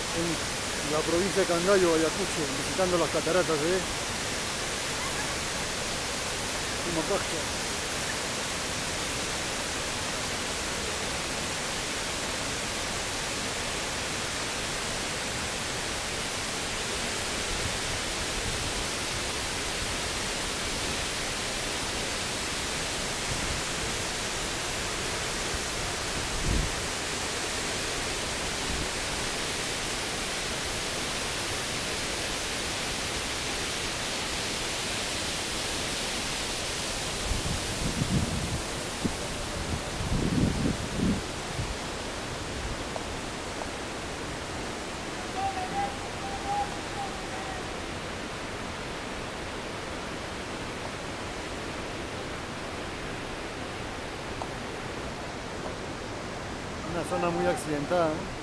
en la provincia de Candayo, Ayacucho, visitando las cataratas de Pumapaja. Una zona muy accidentada, ¿no?